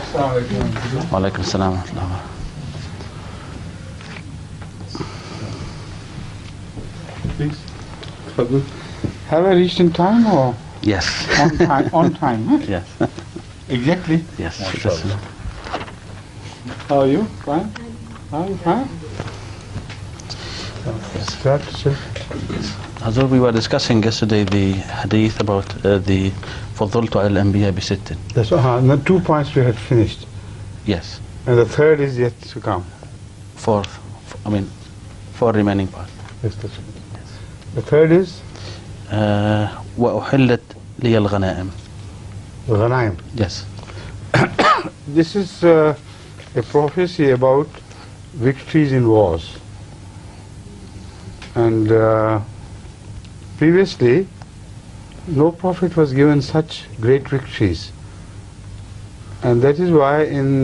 وعليكم السلام ورحمة الله وبركاته. Please. Have I reached in time or? Yes. On time, on time, huh? Yes. Exactly? Yes. How are you? Fine? Are you fine? Start, sir. Hazur, we were discussing yesterday the hadith about the فضلت على الأنبياء بست. That's the 2 points we had finished. Yes. And the third is yet to come. Four remaining parts. Yes, that's right. The third is? وأحلت لي الغنائم. Ghanaim. Yes. This is a prophecy about victories in wars. And previously, no prophet was given such great victories. And that is why in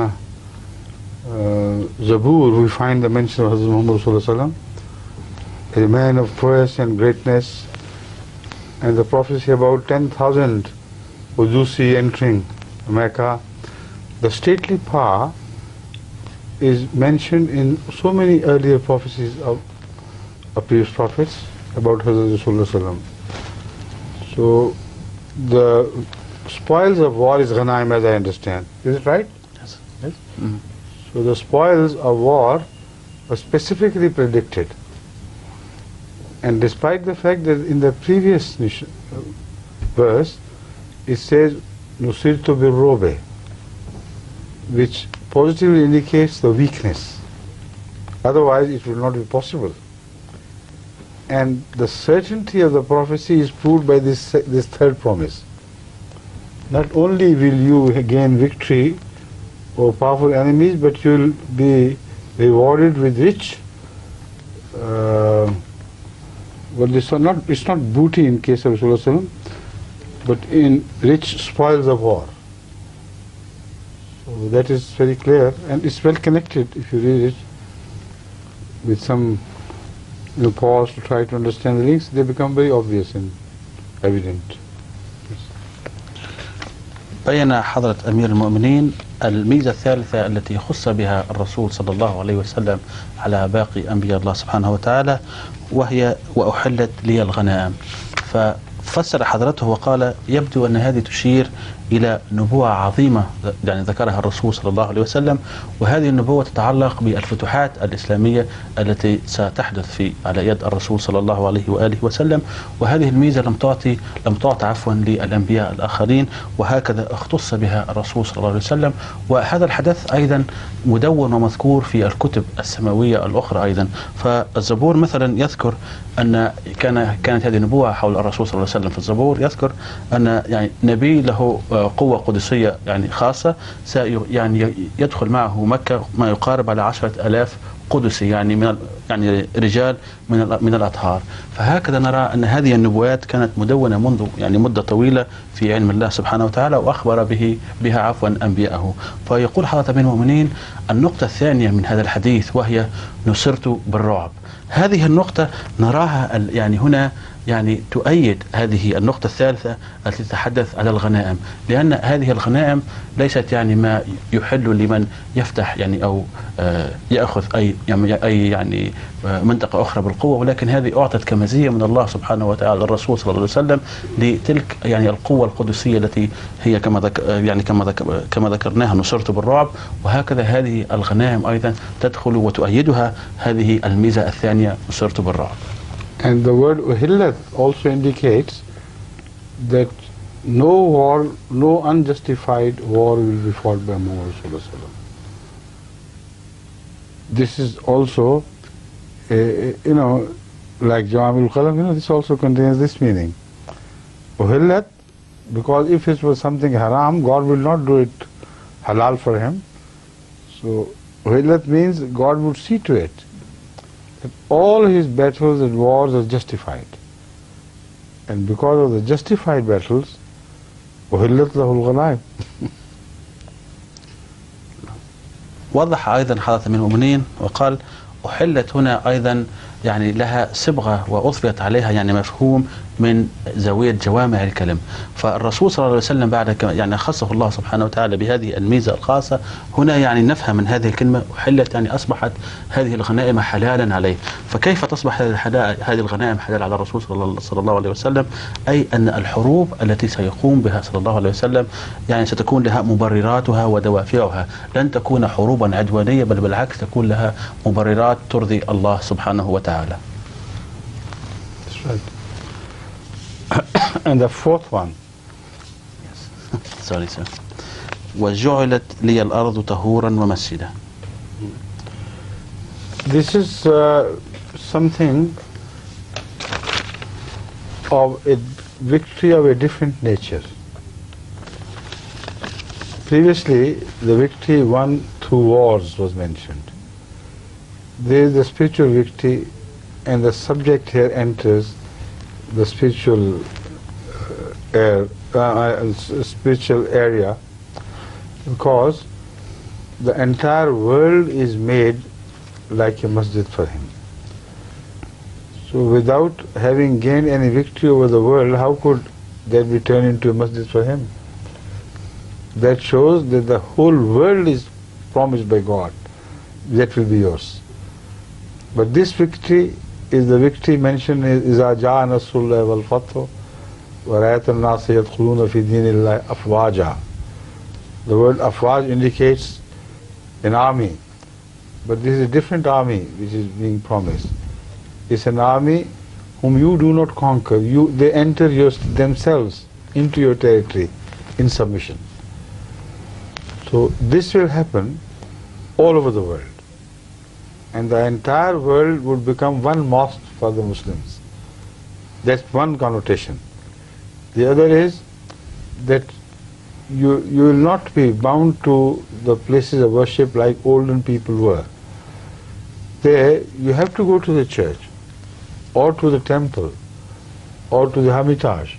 Zabur we find the mention of Hazrat Muhammad Sallallahu Alaihi Wasallam, a man of prowess and greatness, and the prophecy about 10,000 Uzusi entering Mecca. The stately power is mentioned in so many earlier prophecies of previous prophets about Hazrat Rasulullah Sallallahu Alaihi Wasallam. So the spoils of war is Ghanaim, as I understand. Is it right? Yes. Yes? Mm. So the spoils of war were specifically predicted. And despite the fact that in the previous verse it says Nusirtu birrobe, which positively indicates the weakness. Otherwise it will not be possible. And the certainty of the prophecy is proved by this third promise. Not only will you gain victory over powerful enemies, but you will be rewarded with rich, it's not booty in case of Rasulullah, but in rich spoils of war. So that is very clear, and it's well connected if you read it with some pause to try to understand the links. They become very obvious and evident. بين حضرة أمير المؤمنين الميزة الثالثة التي خص بها الرسول صلى الله عليه وسلم على باقي أنبياء الله سبحانه وتعالى، وهي وأحلت لي الغنائم. ففسر حضرته وقال يبدو أن هذه تشير إلى نبوة عظيمة يعني ذكرها الرسول صلى الله عليه وسلم، وهذه النبوة تتعلق بالفتوحات الإسلامية التي ستحدث على يد الرسول صلى الله عليه وآله وسلم. وهذه الميزة لم تعطى للأنبياء الآخرين، وهكذا اختص بها الرسول صلى الله عليه وسلم. وهذا الحدث أيضا مدون ومذكور في الكتب السماوية الأخرى أيضا. فالزبور مثلا يذكر أن كانت هذه النبوة حول الرسول صلى الله عليه وسلم. في الزبور يذكر أن يعني نبي له قوة قدسية يعني خاصة يعني يدخل معه مكة ما يقارب على 10,000 قدسي يعني رجال من الأطهار. فهكذا نرى أن هذه النبوات كانت مدونة منذ يعني مدة طويلة في علم الله سبحانه وتعالى، وأخبر بها أنبياءه. فيقول حضرة أمير المؤمنين النقطة الثانية من هذا الحديث وهي نصرت بالرعب. هذه النقطة نراها يعني هنا يعني تؤيد هذه النقطة الثالثة التي تتحدث على الغنائم، لأن هذه الغنائم ليست يعني ما يحل لمن يفتح يعني أو يأخذ أي يعني منطقة أخرى بالقوة، ولكن هذه أعطت كمزية من الله سبحانه وتعالى للرسول صلى الله عليه وسلم لتلك يعني القوة القدسية التي هي كما ذكرناها نصرت بالرعب. وهكذا هذه الغنائم أيضا تدخل وتؤيدها هذه الميزة الثانية نصرت بالرعب. And the word uhillat also indicates that no unjustified war will be fought by Muhammad Sallallahu Alaihi Wasallam. This is also, like Jamil Qalam, this also contains this meaning. Uhillat, because if it was something haram, God will not do it halal for him. So uhillat means God would see to it that all his battles and wars are justified. And because of the justified battles, أُحِلَّتْ لَهُ الْغَنَائِمُ. وضح أيضا حضرة أمير المؤمنين وقال أحلت هنا أيضا يعني لها صبغة وأضفت عليها يعني مفهوم من زاوية جوامع الكلم. فالرسول صلى الله عليه وسلم بعد يعني خصه الله سبحانه وتعالى بهذه الميزة الخاصة. هنا يعني نفهم من هذه الكلمة أحلت يعني أصبحت هذه الغنائم حلالا عليه. فكيف تصبح هذه الغنائم حلال على الرسول صلى الله عليه وسلم؟ أي أن الحروب التي سيقوم بها صلى الله عليه وسلم يعني ستكون لها مبرراتها ودوافعها، لن تكون حروبا عدوانية، بل بالعكس تكون لها مبررات ترضي الله سبحانه وتعالى. That's right. And the fourth one. Sorry, sir. وجعلت لي الأرض طهورا ومسجدا. This is something of a victory of a different nature. Previously, the victory won through wars was mentioned. There is the spiritual victory, and the subject here enters the spiritual spiritual area, because the entire world is made like a masjid for him. So without having gained any victory over the world, how could that be turned into a masjid for him? That shows that the whole world is promised by God. That will be yours. But this victory is the victory mentioned in إِذَا جَاءَ نَصْرُ اللَّهِ وَالْفَتْحُ وَرَأَيْتَ النَّاسَ يَدْخُلُونَ فِي دِينِ اللَّهِ أَفْوَاجًا. The word afwaj indicates an army, but this is a different army which is being promised. It's an army whom you do not conquer. They enter themselves into your territory in submission. So this will happen all over the world, and the entire world would become one mosque for the Muslims. That's one connotation. The other is that you will not be bound to the places of worship like olden people were. There you have to go to the church, or to the temple, or to the hermitage.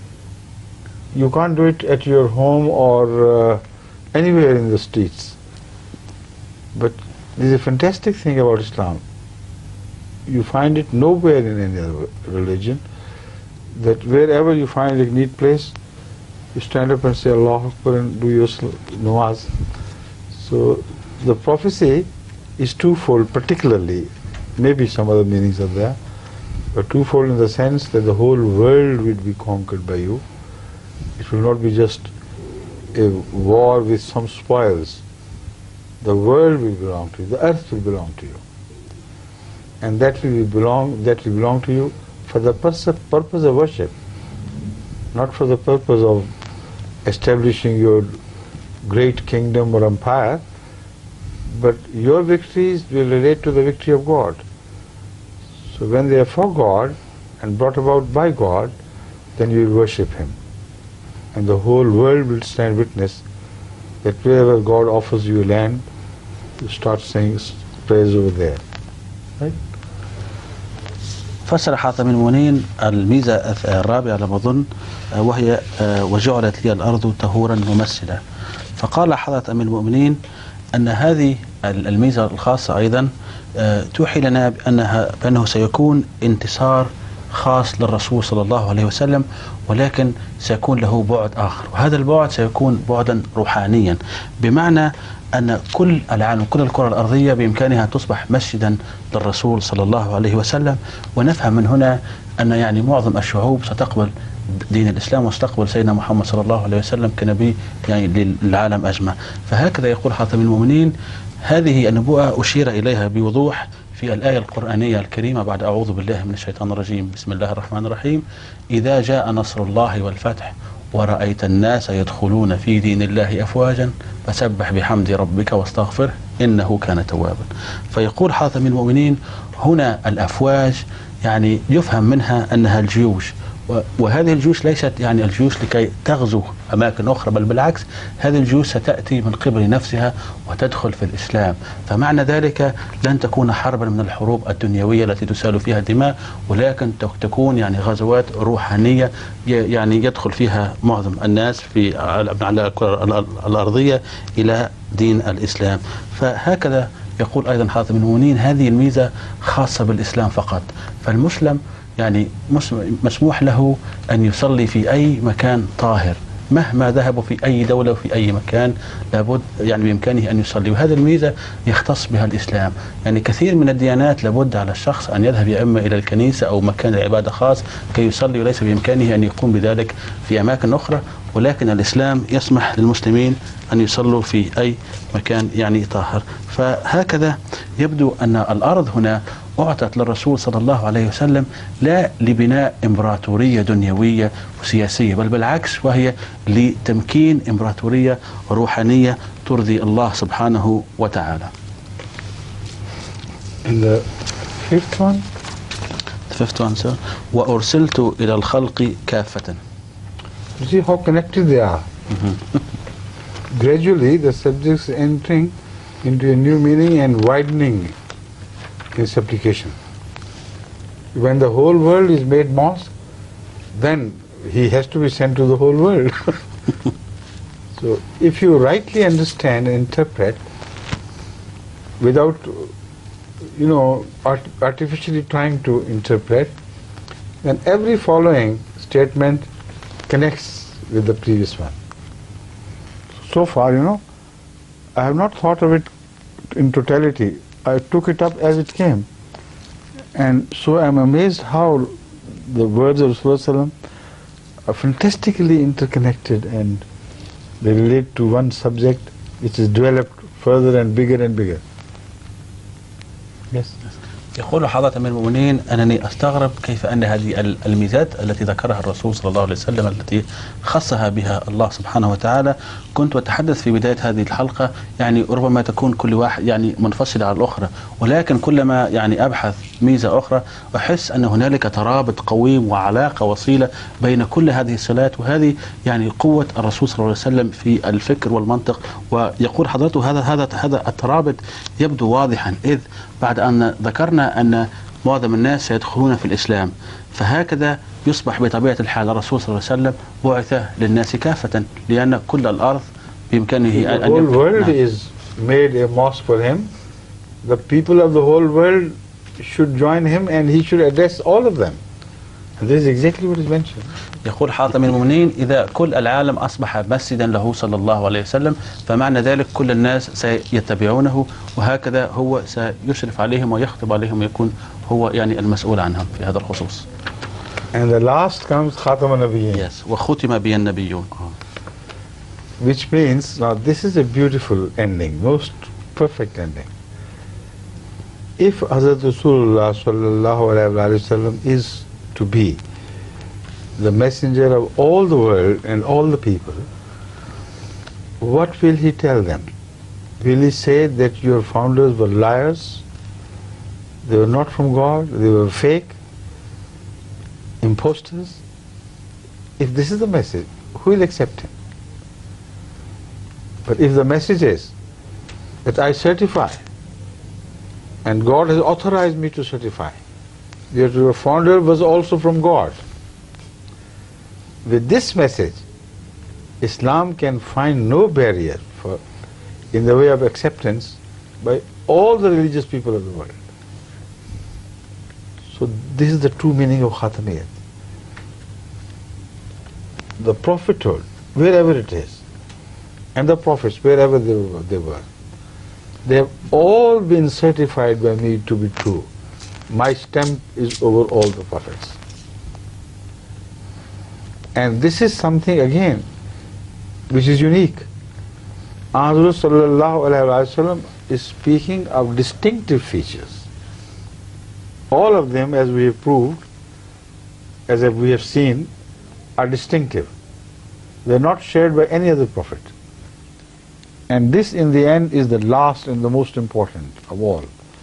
You can't do it at your home or anywhere in the streets. But there is a fantastic thing about Islam. You find it nowhere in any other religion, that wherever you find a neat place, you stand up and say Allah Akbar and do your namaz. So the prophecy is twofold, particularly. Maybe some other meanings are there, but twofold in the sense that the whole world will be conquered by you. It will not be just a war with some spoils. The world will belong to you, the earth will belong to you, and that will belong to you for the purpose of worship, not for the purpose of establishing your great kingdom or empire, but your victories will relate to the victory of God. So when they are for God and brought about by God, then you will worship Him, and the whole world will stand witness that wherever God offers you land, you start saying praise over there. Right? فسر حاتم المنين الميزة الرابعة لما أظن وهي وجعلت لي الأرض طهورا ومسجدا. فقال حضرة أمير المؤمنين أن هذه الميزة الخاصة أيضا توحي لنا بأنه سيكون انتصار خاص للرسول صلى الله عليه وسلم، ولكن سيكون له بعد آخر، وهذا البعد سيكون بعدا روحانيا، بمعنى أن كل العالم، كل الكرة الأرضية بإمكانها تصبح مسجدا للرسول صلى الله عليه وسلم. ونفهم من هنا أن يعني معظم الشعوب ستقبل دين الإسلام وستقبل سيدنا محمد صلى الله عليه وسلم كنبي يعني للعالم أجمع. فهكذا يقول حاتم المؤمنين هذه النبوءة أشير إليها بوضوح في الآية القرآنية الكريمة بعد أعوذ بالله من الشيطان الرجيم. بسم الله الرحمن الرحيم. إذا جاء نصر الله والفتح ورأيت الناس يدخلون في دين الله أفواجا فسبح بحمد ربك واستغفره إنه كان توابا. فيقول حاتم المؤمنين هنا الأفواج يعني يفهم منها أنها الجيوش، وهذه الجيوش ليست يعني الجيوش لكي تغزو أماكن أخرى، بل بالعكس هذه الجيوش ستأتي من قبل نفسها وتدخل في الإسلام. فمعنى ذلك لن تكون حربا من الحروب الدنيوية التي تسال فيها دماء، ولكن تكون يعني غزوات روحانية يعني يدخل فيها معظم الناس على الكرة الأرضية إلى دين الإسلام. فهكذا يقول أيضا حاتم المؤمنين هذه الميزة خاصة بالإسلام فقط، فالمسلم يعني مسموح له أن يصلي في أي مكان طاهر مهما ذهبوا في أي دولة وفي أي مكان، لابد يعني بإمكانه أن يصلي، وهذه الميزة يختص بها الإسلام. يعني كثير من الديانات لابد على الشخص أن يذهب يا إما إلى الكنيسة أو مكان العبادة خاص كي يصلي، وليس بإمكانه أن يقوم بذلك في أماكن أخرى، ولكن الإسلام يسمح للمسلمين أن يصلوا في أي مكان يعني طاهر. فهكذا يبدو أن الأرض هنا أعطت للرسول صلى الله عليه وسلم لا لبناء إمبراطورية دنيوية وسياسية، بل بالعكس، وهي لتمكين إمبراطورية روحانية ترضي الله سبحانه وتعالى. And the fifth one? The fifth one, sir. وأرسلت إلى الخلق كافة. You see how connected they are. Gradually the subjects entering into a new meaning and widening its application. When the whole world is made mosque, then he has to be sent to the whole world. So if you rightly understand and interpret without, artificially trying to interpret, then every following statement connects with the previous one. So far, I have not thought of it in totality. I took it up as it came. And so I'm amazed how the words of Rasulullah are fantastically interconnected, and they relate to one subject which is developed further and bigger and bigger. Yes. يقول حضرة أمير المؤمنين أنني أستغرب كيف أن هذه الميزات التي ذكرها الرسول صلى الله عليه وسلم التي خصها بها الله سبحانه وتعالى، كنت أتحدث في بداية هذه الحلقة يعني ربما تكون كل واحد يعني منفصلة على الأخرى، ولكن كلما يعني أبحث ميزة أخرى أحس أن هنالك ترابط قويم وعلاقة وصيلة بين كل هذه الصلات، وهذه يعني قوة الرسول صلى الله عليه وسلم في الفكر والمنطق. ويقول حضرته هذا الترابط يبدو واضحا، إذ بعد أن ذكرنا أن معظم الناس سيدخلون في الإسلام، فهكذا يصبح بطبيعة الحال الرسول صلى الله عليه وسلم بعث للناس كافة، لأن كل الأرض بإمكانه أن the whole world is made a mosque for him. The people of the whole world should join him and he should address all of them. And this is exactly what is mentioned. يقول حاتم المؤمنين إذا كل العالم أصبح مسجدا له صلى الله عليه وسلم، فمعنى ذلك كل الناس سيتبعونه، وهكذا هو سيشرف عليهم ويخطب عليهم ويكون هو يعني المسؤول عنهم في هذا الخصوص. And the last comes Khatam al-Nabiyyin. Yes. وختم بي النبيون. Which means, now this is a beautiful ending, most perfect ending. If Hazrat Rasulullah sallallahu alayhi wa sallam is to be the messenger of all the world and all the people, what will he tell them? Will he say that your founders were liars, they were not from God, they were fake, imposters? If this is the message, who will accept him? But if the message is that I certify, and God has authorized me to certify, that your founder was also from God, with this message, Islam can find no barrier in the way of acceptance by all the religious people of the world. So this is the true meaning of Khatamiyat. The Prophet told, wherever it is, and the Prophets, wherever they were, they have all been certified by me to be true. My stamp is over all the Prophets. And this is something again which is unique. Hazrat sallallahu alaihi wasallam is speaking of distinctive features. All of them, as we have proved, as we have seen, are distinctive. They are not shared by any other prophet. And this in the end is the last and the most important of all.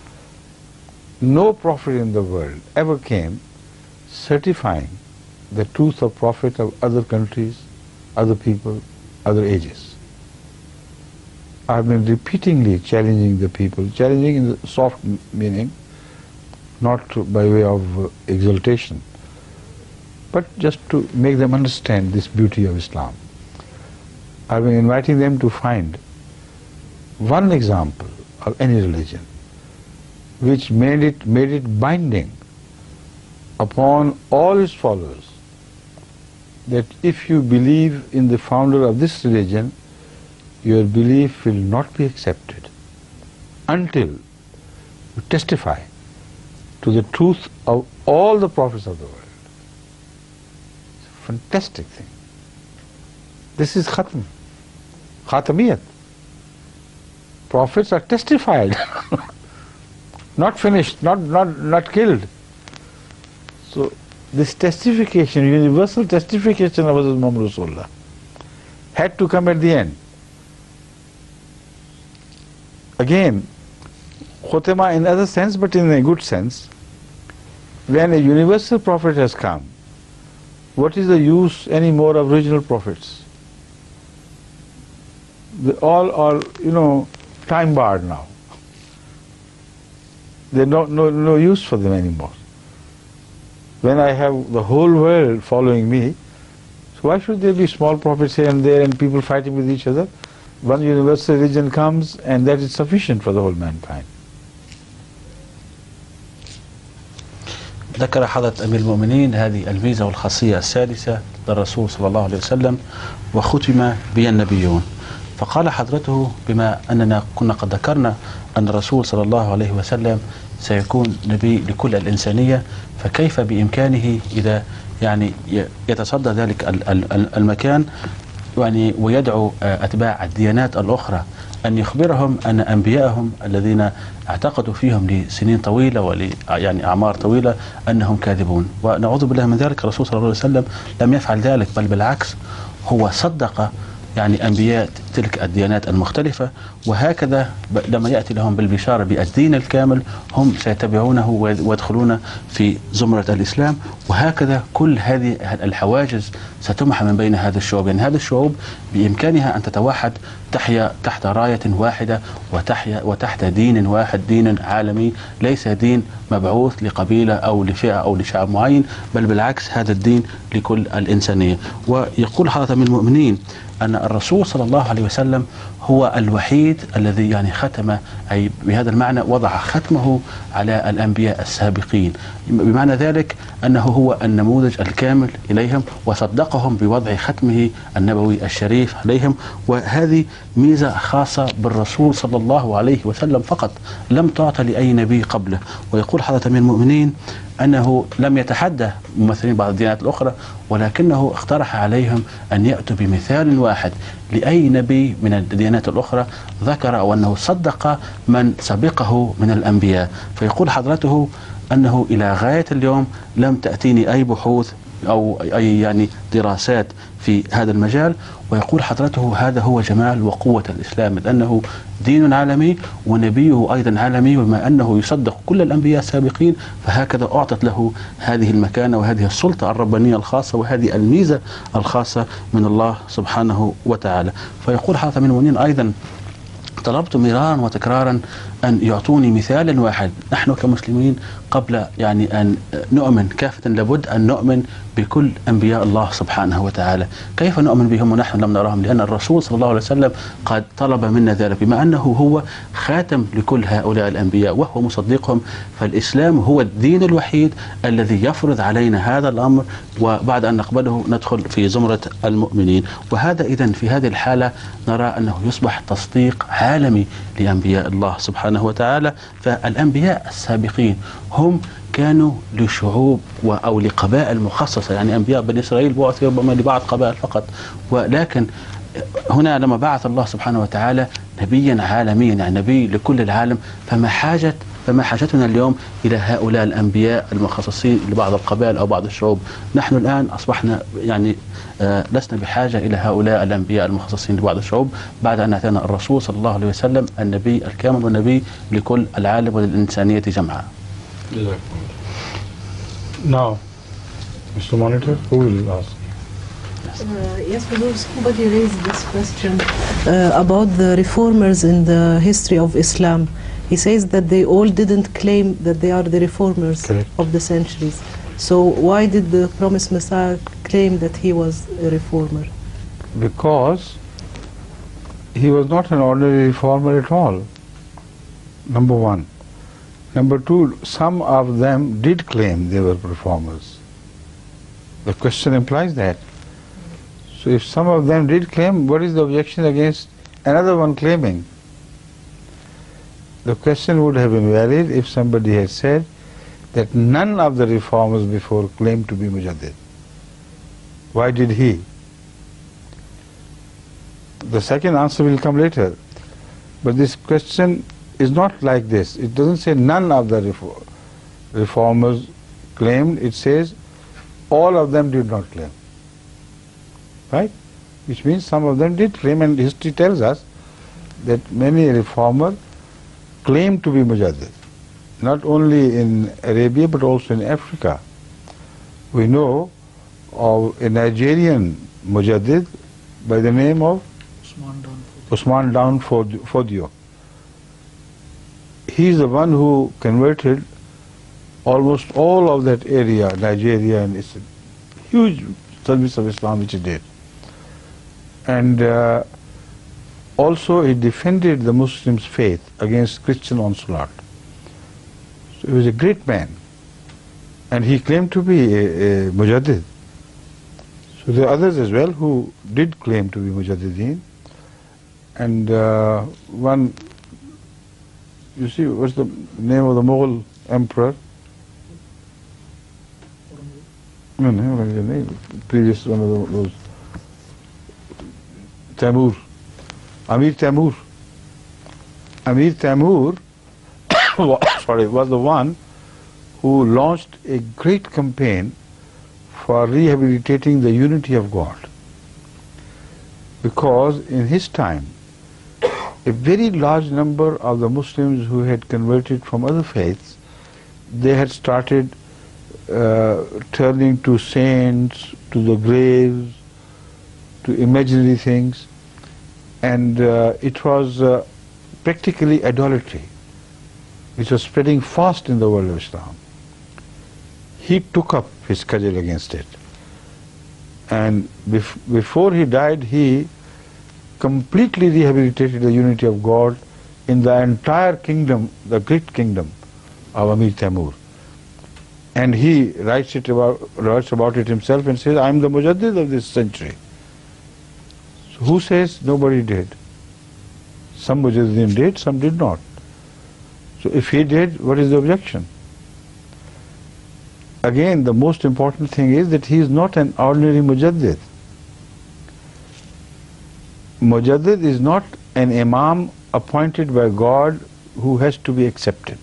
No prophet in the world ever came certifying the truth of prophet of other countries, other people, other ages. I have been repeatedly challenging the people, challenging in the soft meaning, not by way of exaltation, but just to make them understand this beauty of Islam. I have been inviting them to find one example or any religion, which made it binding upon all its followers, that if you believe in the founder of this religion, your belief will not be accepted until you testify to the truth of all the prophets of the world. It's a fantastic thing. This is Khatm, Khatamiyat. Prophets are testified, not finished, not killed. So this testification, universal testification of Hazrat Muhammad Rasulullah, had to come at the end. Again, Khutama in other sense, but in a good sense. When a universal prophet has come, what is the use anymore of original prophets? They all are, time barred now. There's no use for them anymore. When I have the whole world following me, so why should there be small prophets here and there and people fighting with each other? One universal religion comes and that is sufficient for the whole mankind. ذكر حضرة أمير المؤمنين هذه الميزة والخاصية السادسة للرسول صلى الله عليه وسلم: وختم بي النبيون. فقال حضرته: بما أننا كنا قد ذكرنا أن الرسول صلى الله عليه وسلم سيكون نبي لكل الإنسانية، فكيف بإمكانه إذا يتصدى ذلك المكان ويدعو أتباع الديانات الأخرى أن يخبرهم أن أنبياءهم الذين اعتقدوا فيهم لسنين طويلة أعمار طويلة أنهم كاذبون؟ ونعوذ بالله من ذلك. الرسول صلى الله عليه وسلم لم يفعل ذلك، بل بالعكس هو صدق أنبياء تلك الديانات المختلفة، وهكذا لما يأتي لهم بالبشارة بالدين الكامل هم سيتبعونه ويدخلون في زمرة الإسلام، وهكذا كل هذه الحواجز ستمحى من بين هذه الشعوب. هذه الشعوب بإمكانها أن تتوحد، تحيا تحت راية واحدة وتحت دين واحد، دين عالمي، ليس دين مبعوث لقبيلة أو لفئة أو لشعب معين، بل بالعكس هذا الدين لكل الإنسانية. ويقول حضرة من المؤمنين أن الرسول صلى الله عليه وسلم هو الوحيد الذي ختم، أي بهذا المعنى وضع ختمه على الأنبياء السابقين، بمعنى ذلك أنه هو النموذج الكامل إليهم وصدقهم بوضع ختمه النبوي الشريف عليهم. وهذه ميزة خاصة بالرسول صلى الله عليه وسلم فقط، لم تعطى لأي نبي قبله. ويقول حضرة من المؤمنين أنه لم يتحدى ممثلين بعض الديانات الأخرى، ولكنه اقترح عليهم أن يأتوا بمثال واحد لأي نبي من الديانات الأخرى ذكر أو أنه صدق من سبقه من الأنبياء. فيقول حضرته أنه إلى غاية اليوم لم تأتيني أي بحوث أو أي دراسات في هذا المجال. ويقول حضرته هذا هو جمال وقوة الإسلام، لأنه دين عالمي ونبيه أيضا عالمي، وبما أنه يصدق كل الأنبياء السابقين فهكذا أعطت له هذه المكانة وهذه السلطة الربانية الخاصة وهذه الميزة الخاصة من الله سبحانه وتعالى. فيقول حضرة من المؤمنين أيضا: طلبت مرارا وتكرارا أن يعطوني مثالا واحد. نحن كمسلمين قبل أن نؤمن كافة لابد أن نؤمن بكل أنبياء الله سبحانه وتعالى. كيف نؤمن بهم ونحن لم نراهم؟ لأن الرسول صلى الله عليه وسلم قد طلب منا ذلك، بما أنه هو خاتم لكل هؤلاء الأنبياء وهو مصدقهم. فالإسلام هو الدين الوحيد الذي يفرض علينا هذا الأمر، وبعد أن نقبله ندخل في زمرة المؤمنين. وهذا إذن في هذه الحالة نرى أنه يصبح تصديق عالمي لأنبياء الله سبحانه وتعالى. فالأنبياء السابقين هم كانوا لشعوب أو لقبائل مخصصة، أنبياء بني إسرائيل بعثوا ربما لبعض قبائل فقط، ولكن هنا لما بعث الله سبحانه وتعالى نبيا عالميا، نبي لكل العالم، فما حاجتنا اليوم إلى هؤلاء الأنبياء المخصصين لبعض القبائل أو بعض الشعوب؟ نحن الآن أصبحنا لسنا بحاجة إلى هؤلاء الأنبياء المخصصين لبعض الشعوب بعد أن أتانا الرسول صلى الله عليه وسلم النبي الكامل والنبي لكل العالم وللإنسانية جمعاء. Now, Mr. Monitor, who will ask? Yes, somebody raised this question about the reformers in the history of Islam. He says that they all didn't claim that they are the reformers of the centuries. So why did the promised Messiah claim that he was a reformer? Because he was not an ordinary reformer at all. number one. Number two, some of them did claim they were reformers. The question implies that. So if some of them did claim, what is the objection against another one claiming? The question would have been valid if somebody had said that none of the reformers before claimed to be Mujaddid. Why did he? The second answer will come later. But this question is not like this. It doesn't say none of the reformers claimed. It says all of them did not claim. Right? Which means some of them did claim, and history tells us that many reformers claimed to be Mujaddid. Not only in Arabia but also in Africa. We know of a Nigerian Mujaddid by the name of Usman Dan Fodio. He is the one who converted almost all of that area, Nigeria, and it's a huge service of Islam which he did. And also he defended the Muslims' faith against Christian onslaught. So he was a great man, and he claimed to be a Mujaddid. So there are others as well who did claim to be Mujaddideen. And one, you see, what's the name of the Mughal emperor? No, what is the name? Previous one of those. Tamur. Amir Tamur. Amir Tamur was the one who launched a great campaign for rehabilitating the unity of God. Because in his time, a very large number of the Muslims who had converted from other faiths, they had started turning to saints, to the graves, to imaginary things, and it was practically idolatry, which was spreading fast in the world of Islam. He took up his cudgel against it, and before he died, he completely rehabilitated the unity of God in the entire kingdom, the great kingdom of Amir Tamur. And he writes about it himself and says, I am the Mujaddid of this century. So who says nobody did? Some Mujaddidin did, some did not. So if he did, what is the objection? Again, the most important thing is that he is not an ordinary Mujaddid. Mujaddid is not an Imam appointed by God who has to be accepted.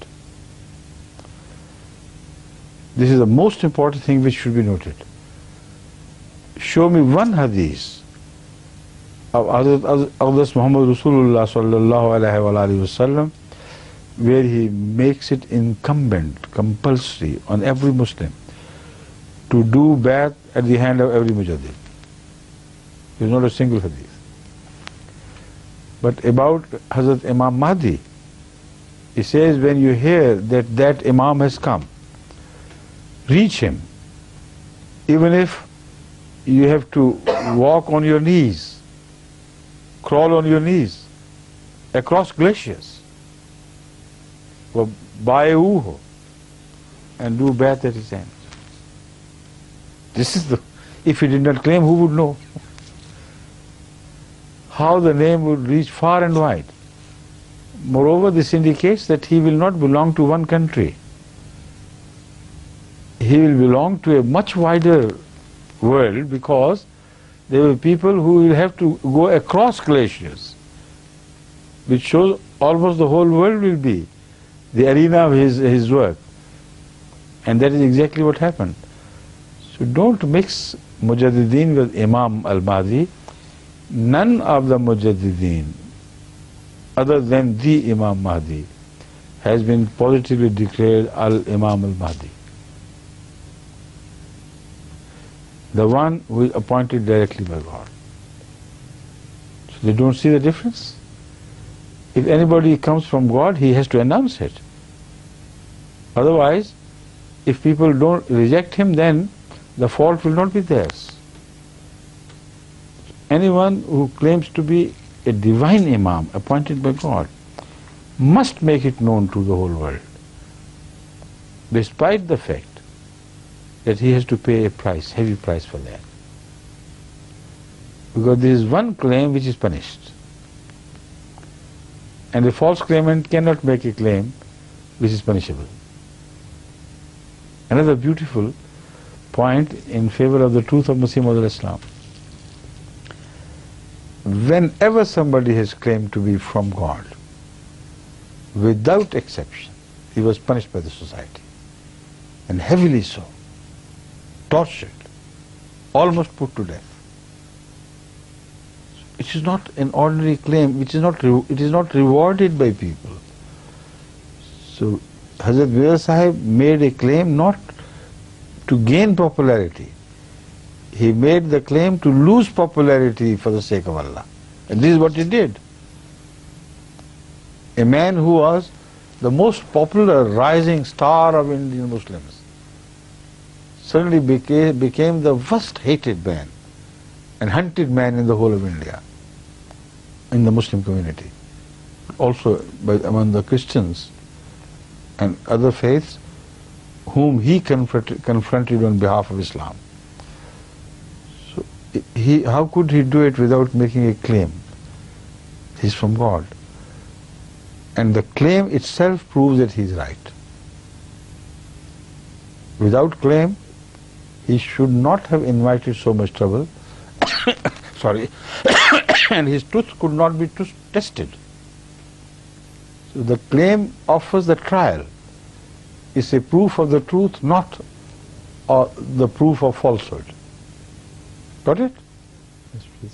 This is the most important thing which should be noted. Show me one hadith of Hazrat Muhammad Rasulullah sallallahu alaihi wasallam where he makes it incumbent, compulsory on every Muslim to do bai'at at the hand of every Mujaddid. There is not a single hadith. But about Hazrat Imam Mahdi, he says, when you hear that Imam has come, reach him, even if you have to walk on your knees, crawl on your knees, across glaciers, or buy a uho, and do bai'at at his hand. This is the, if he did not claim, who would know? How the name would reach far and wide. Moreover, this indicates that he will not belong to one country. He will belong to a much wider world, because there will be people who will have to go across glaciers, which shows almost the whole world will be the arena of his work. And that is exactly what happened. So don't mix Mujaddideen with Imam al-Mahdi. None of the Mujaddideen, other than the Imam Mahdi, has been positively declared al-Imam al-Mahdi. The one who is appointed directly by God. So they don't see the difference. If anybody comes from God, he has to announce it. Otherwise, if people don't reject him, then the fault will not be theirs. Anyone who claims to be a divine Imam appointed by God must make it known to the whole world, despite the fact that he has to pay a price, heavy price for that. Because there is one claim which is punished, and a false claimant cannot make a claim which is punishable. Another beautiful point in favor of the truth of Masih Maud al-Islam. Whenever somebody has claimed to be from God, without exception, he was punished by the society, and heavily so, tortured, almost put to death. It is not an ordinary claim, it is not rewarded by people. So Hazrat Bilal Sahib made a claim not to gain popularity. He made the claim to lose popularity for the sake of Allah. And this is what he did. A man who was the most popular rising star of Indian Muslims suddenly became the worst hated man and hunted man in the whole of India, in the Muslim community, also among the Christians and other faiths whom he confronted on behalf of Islam. So how could he do it without making a claim? He's from God. And the claim itself proves that he's right. Without claim, he should not have invited so much trouble. Sorry. And his truth could not be tested. So the claim offers the trial. It's a proof of the truth, not the proof of falsehood. Got it? Yes, please.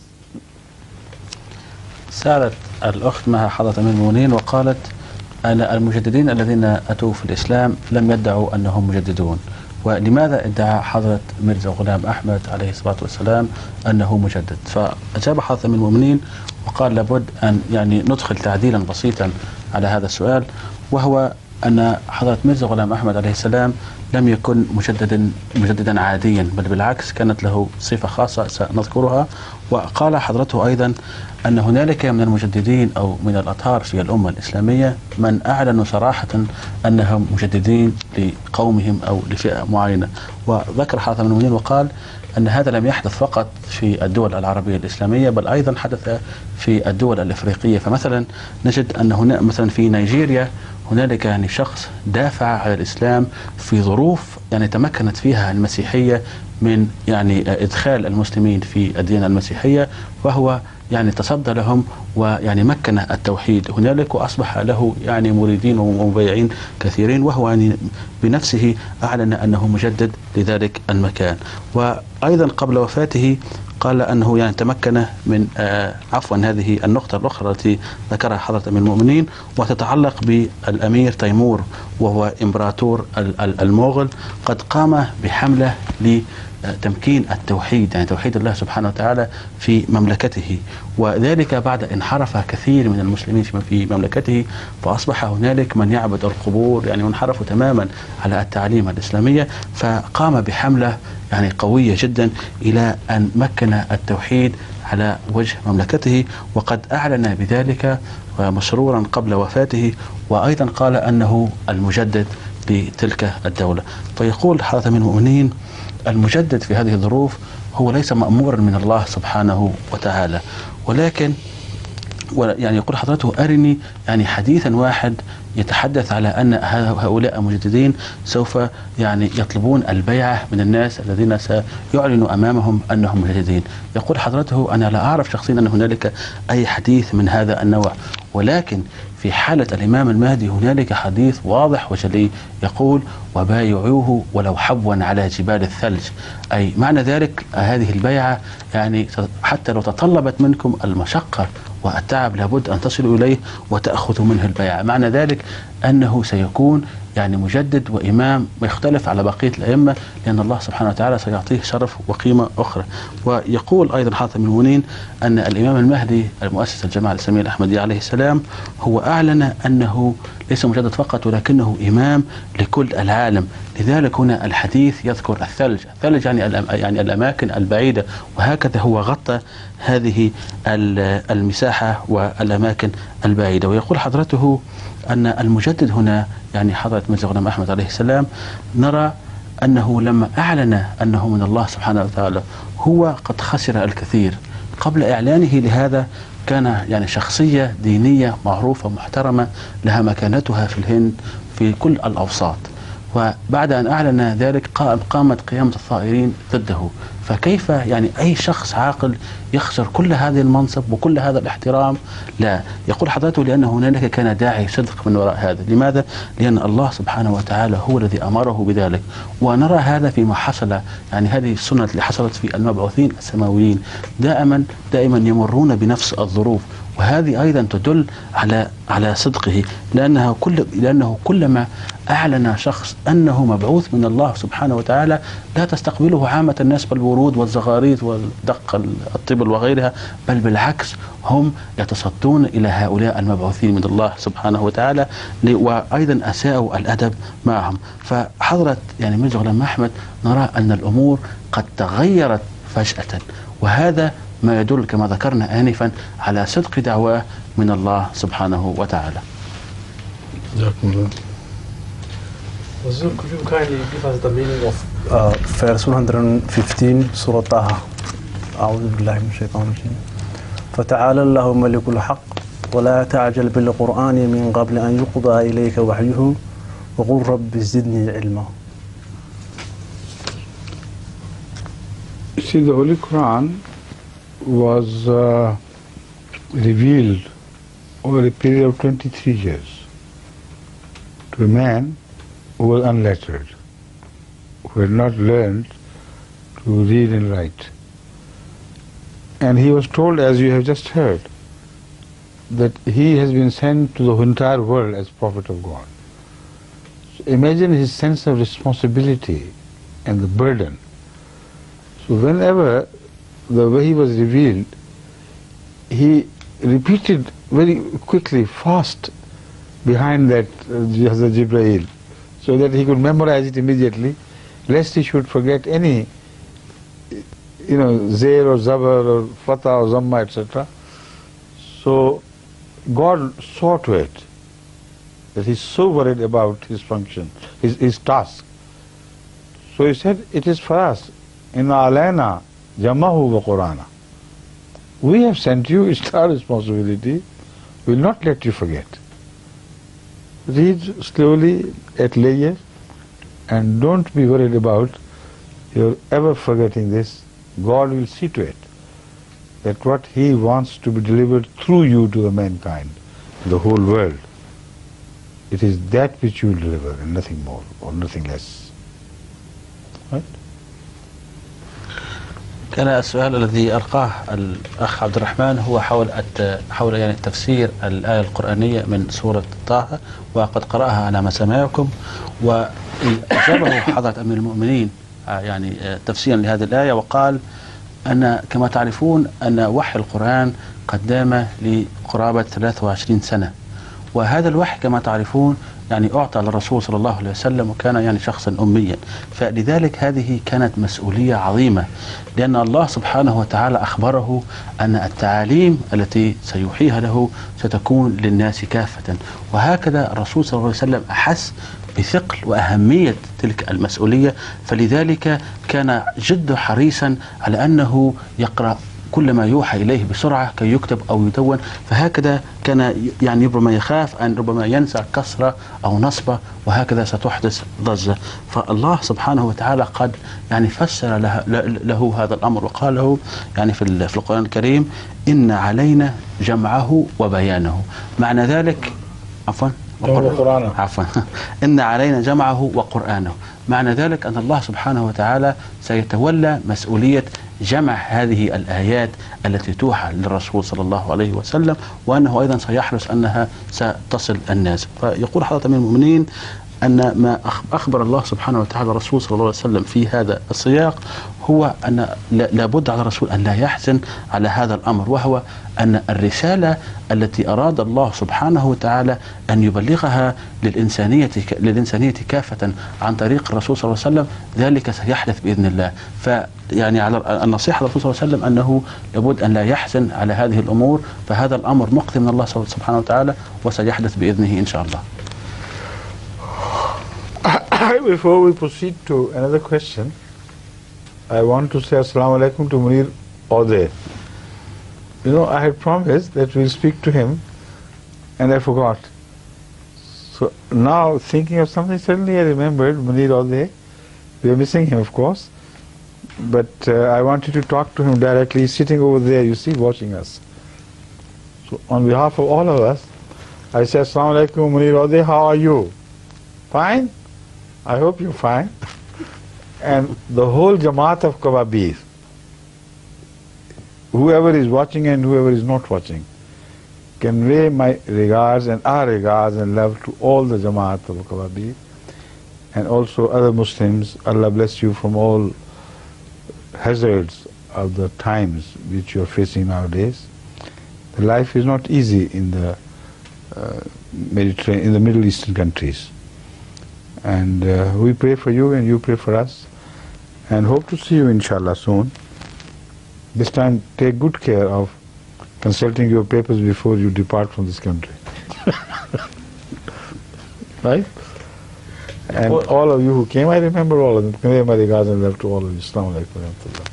سألت الأخت مها حضرة أمير المؤمنين وقالت أن المجددين الذين أتوا في الإسلام لم يدعوا أنهم مجددون، ولماذا ادعى حضرة ميرزا غلام أحمد عليه الصلاة والسلام أنه مجدد؟ فأجاب حضرة أمير المؤمنين وقال لابد أن ندخل تعديلا بسيطا على هذا السؤال، وهو أن حضرة ميرزا غلام أحمد عليه السلام لم يكن مجددا عاديا، بل بالعكس كانت له صفة خاصة سنذكرها. وقال حضرته أيضا أن هنالك من المجددين أو من الأطهار في الأمة الإسلامية من أعلنوا صراحة أنهم مجددين لقومهم أو لفئة معينة. وذكر حضرة أمير المؤمنين وقال أن هذا لم يحدث فقط في الدول العربية الإسلامية، بل أيضا حدث في الدول الإفريقية. فمثلا نجد أن هنا مثلا في نيجيريا هنالك شخص دافع على الإسلام في ظروف تمكنت فيها المسيحية من إدخال المسلمين في الديانة المسيحية، وهو تصدى لهم ومكن التوحيد هنالك، وأصبح له مريدين ومبايعين كثيرين، وهو بنفسه أعلن أنه مجدد لذلك المكان. وأيضا قبل وفاته قال أنه تمكن من هذه النقطة الأخرى التي ذكرها حضرة أمير المؤمنين، وتتعلق بالأمير تيمور وهو إمبراطور المغول، قد قام بحملة لتمكين التوحيد، توحيد الله سبحانه وتعالى في مملكته، وذلك بعد انحرف كثير من المسلمين في مملكته، فأصبح هنالك من يعبد القبور وانحرفوا تماما على التعليم الإسلامية، فقام بحملة قوية جدا إلى أن مكن التوحيد على وجه مملكته، وقد أعلن بذلك مسرورا قبل وفاته، وأيضا قال أنه المجدد لتلك الدولة. فيقول حضرة أمير المؤمنين المجدد في هذه الظروف هو ليس مأمورا من الله سبحانه وتعالى، ولكن يقول حضرته أرني حديثا واحد يتحدث على أن هؤلاء مجددين سوف يطلبون البيعة من الناس الذين سيعلنوا أمامهم أنهم مجددين. يقول حضرته أنا لا أعرف شخصيا أن هنالك أي حديث من هذا النوع، ولكن في حالة الإمام المهدي هنالك حديث واضح وجلي يقول وبايعوه ولو حبوا على جبال الثلج، أي معنى ذلك هذه البيعة حتى لو تطلبت منكم المشقة والتعب لابد أن تصلوا إليه وتأخذوا منه البيعة. معنى ذلك أنه سيكون يعني مجدد وإمام يختلف على بقية الأئمة، لأن الله سبحانه وتعالى سيعطيه شرف وقيمة أخرى. ويقول أيضا حاتم المؤمنين أن الإمام المهدي المؤسس الجماعة الإسلامية الأحمدية عليه السلام هو أعلن أنه ليس مجدد فقط ولكنه إمام لكل العالم. لذلك هنا الحديث يذكر الثلج، الثلج يعني الأماكن البعيدة، وهكذا هو غطى هذه المساحة والأماكن البعيدة. ويقول حضرته أن المجدد هنا يعني حضرة مرزا غلام أحمد عليه السلام نرى أنه لما أعلن أنه من الله سبحانه وتعالى هو قد خسر الكثير. قبل إعلانه لهذا كان يعني شخصية دينية معروفة محترمة لها مكانتها في الهند في كل الأوساط، وبعد أن أعلن ذلك قامت قيامة الثائرين ضده. فكيف يعني أي شخص عاقل يخسر كل هذه المنصب وكل هذا الاحترام؟ لا، يقول حضرته لأن هنالك كان داعي صدق من وراء هذا. لماذا؟ لأن الله سبحانه وتعالى هو الذي أمره بذلك، ونرى هذا فيما حصل. يعني هذه السنة اللي حصلت في المبعوثين السماويين دائما يمرون بنفس الظروف، وهذه أيضا تدل على صدقه، لأنه كلما أعلن شخص أنه مبعوث من الله سبحانه وتعالى لا تستقبله عامة الناس بالورود والزغاريد والدق الطبل وغيرها، بل بالعكس هم يتصدون إلى هؤلاء المبعوثين من الله سبحانه وتعالى، وأيضا أساءوا الأدب معهم. فحضرة يعني مرزا غلام أحمد نرى أن الأمور قد تغيرت فجأة، وهذا ما يدل كما ذكرنا آنفا على صدق دعواه من الله سبحانه وتعالى. Could you kindly give us the meaning of verse 115 Surah Taha? أعوذ بالله من الشيطان الرجيم. فتعالى الله ملك الحق ولا تعجل بالقرآن من قبل أن يقضى إليك وحيه وقل رب زدني علما. See, the Holy Quran was revealed over a period of 23 years to a man who was unlettered, who had not learned to read and write. And he was told, as you have just heard, that he has been sent to the entire world as prophet of God. So imagine his sense of responsibility and the burden. So whenever the way he was revealed, he repeated very quickly, fast, behind that Hazrat Jibreel, so that he could memorize it immediately, lest he should forget any, Zair or Zabar or Fatah or Zamma, etc. So God saw to it that he's so worried about his function, his task. So he said, it is for us, Inna alayna jamahu wa Qur'ana. We have sent you, it's our responsibility, we will not let you forget. Read slowly at layers and don't be worried about your ever forgetting this. God will see to it that what He wants to be delivered through you to the mankind, the whole world, it is that which you will deliver and nothing more or nothing less. Right? كان السؤال الذي ألقاه الأخ عبد الرحمن هو حول يعني تفسير الآية القرآنية من سورة طه، وقد قرأها على مسامعكم، وأجابه حضرة أمير المؤمنين يعني تفسيرا لهذه الآية، وقال أن كما تعرفون أن وحي القرآن قد دام لقرابة 23 سنة، وهذا الوحي كما تعرفون يعني أعطى للرسول صلى الله عليه وسلم، وكان يعني شخصا أميا، فلذلك هذه كانت مسؤولية عظيمة، لأن الله سبحانه وتعالى أخبره أن التعاليم التي سيوحيها له ستكون للناس كافة، وهكذا الرسول صلى الله عليه وسلم أحس بثقل وأهمية تلك المسؤولية، فلذلك كان جد حريصا على أنه يقرأ كل ما يوحى إليه بسرعة كي يكتب أو يدون، فهكذا كان يعني ربما يخاف أن ربما ينسى كسرة أو نصبة، وهكذا ستحدث ضجة. فالله سبحانه وتعالى قد يعني فسر له هذا الأمر، وقال له يعني في القرآن الكريم إن علينا جمعه وبيانه، معنى ذلك عفوا إن علينا جمعه وقرآنه، معنى ذلك أن الله سبحانه وتعالى سيتولى مسؤولية جمع هذه الآيات التي توحى للرسول صلى الله عليه وسلم، وأنه أيضا سيحرص أنها ستصل الناس. فيقول حضرة أمير المؤمنين أن ما أخبر الله سبحانه وتعالى الرسول صلى الله عليه وسلم في هذا السياق هو أن لابد على الرسول أن لا يحزن على هذا الأمر، وهو أن الرسالة التي أراد الله سبحانه وتعالى أن يبلغها للإنسانية كافة عن طريق الرسول صلى الله عليه وسلم ذلك سيحدث بإذن الله. فيعني على النصيحة للرسول صلى الله عليه وسلم أنه لابد أن لا يحزن على هذه الأمور، فهذا الأمر مقدم من الله سبحانه وتعالى وسيحدث بإذنه إن شاء الله. Before we proceed to another question, I want to say Assalamu alaikum to Munir Ode. You know, I had promised that we'll speak to him and I forgot. So now thinking of something, suddenly I remembered Munir Ode. We are missing him, of course, but I wanted to talk to him directly. He's sitting over there, you see, watching us. So on behalf of all of us, I say Assalamu alaikum Munir Ode, how are you? Fine? I hope you're fine. And the whole Jamaat of Kawabir, whoever is watching and whoever is not watching, convey my regards and our regards and love to all the Jamaat of Kawabir and also other Muslims. Allah bless you from all hazards of the times which you are facing nowadays. The life is not easy in the Mediterranean, in the Middle Eastern countries. And we pray for you and you pray for us, and hope to see you inshallah soon. This time take good care of consulting your papers before you depart from this country. Right? And all of you who came, I remember all of them. Convey my regards and love to all of you. Assalamu alaikum wa rahmatullah.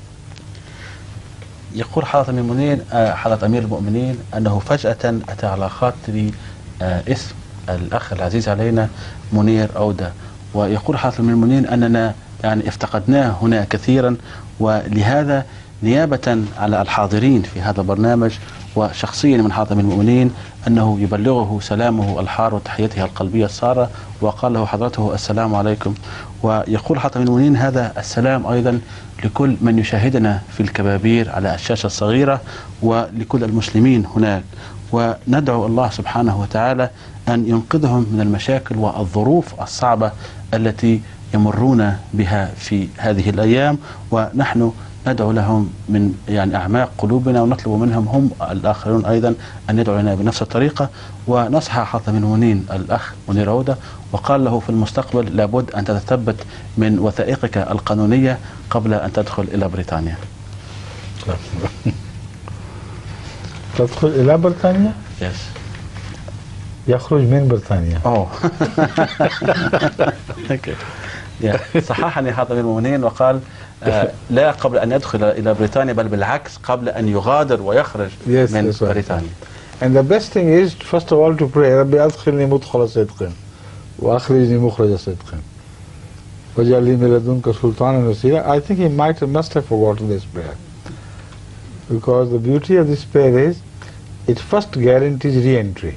يقول حضرة أمير المؤمنين حضرة أمير المؤمنين أنه فجأة أتى على خاطري اسم الأخ العزيز علينا منير أودة، ويقول حضرة أمير المؤمنين أننا يعني افتقدناه هنا كثيرا، ولهذا نيابة على الحاضرين في هذا البرنامج وشخصيا من حضرة أمير المؤمنين أنه يبلغه سلامه الحار وتحيته القلبية السارة، وقال له حضرته السلام عليكم. ويقول حضرة أمير المؤمنين هذا السلام أيضا لكل من يشاهدنا في الكبابير على الشاشة الصغيرة ولكل المسلمين هناك، وندعو الله سبحانه وتعالى أن ينقذهم من المشاكل والظروف الصعبة التي يمرون بها في هذه الأيام، ونحن ندعو لهم من يعني أعماق قلوبنا ونطلب منهم هم الآخرون أيضا أن يدعوا لنا بنفس الطريقة. ونصح حضرة من المؤمنين الأخ منير عودة وقال له في المستقبل لابد أن تتثبت من وثائقك القانونية قبل أن تدخل إلى بريطانيا. تدخل إلى بريطانيا؟ Yes. يخرج من بريطانيا. صححني حضرة المؤمنين وقال لا قبل أن يدخل إلى بريطانيا بل بالعكس قبل أن يغادر ويخرج من بريطانيا. And the best thing is first of all to pray ربي أدخلني مدخل صدق وأخرجني مخرج صدق واجعل لي من لدنك سلطانا نصيرا. I think he must have forgotten this prayer, because the beauty of this prayer is it first guarantees re-entry.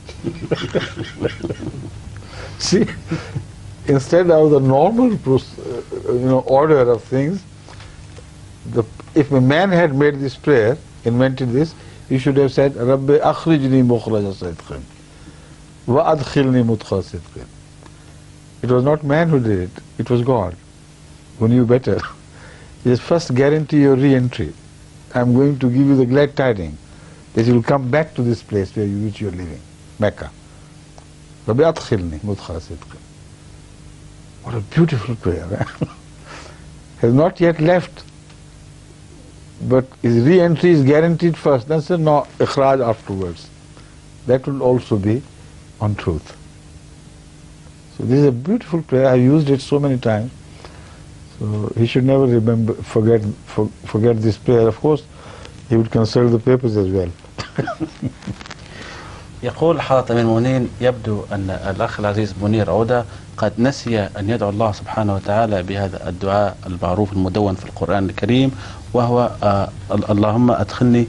See, instead of the normal order of things, if a man had made this prayer, invented this, he should have said, Rabbi akhrijni mukhraja sidqin wa adkhilni mudkhala sidqin. It was not man who did it, it was God who knew better. He says, first guarantee your re-entry. I'm going to give you the glad tidings that you will come back to this place which you are living, Mecca. Rabbi adkhilni mudkhala sidqin. What a beautiful prayer. Has not yet left, but his re-entry is guaranteed first. Then said no, ikhraj afterwards. That will also be on truth. So this is a beautiful prayer. I used it so many times. So he should never forget this prayer. Of course, he would consult the papers as well. يقول حضرة أمير المؤمنين يبدو أن الأخ العزيز منير عودة قد نسي أن يدعو الله سبحانه وتعالى بهذا الدعاء المعروف المدون في القرآن الكريم، وهو اللهم أدخلني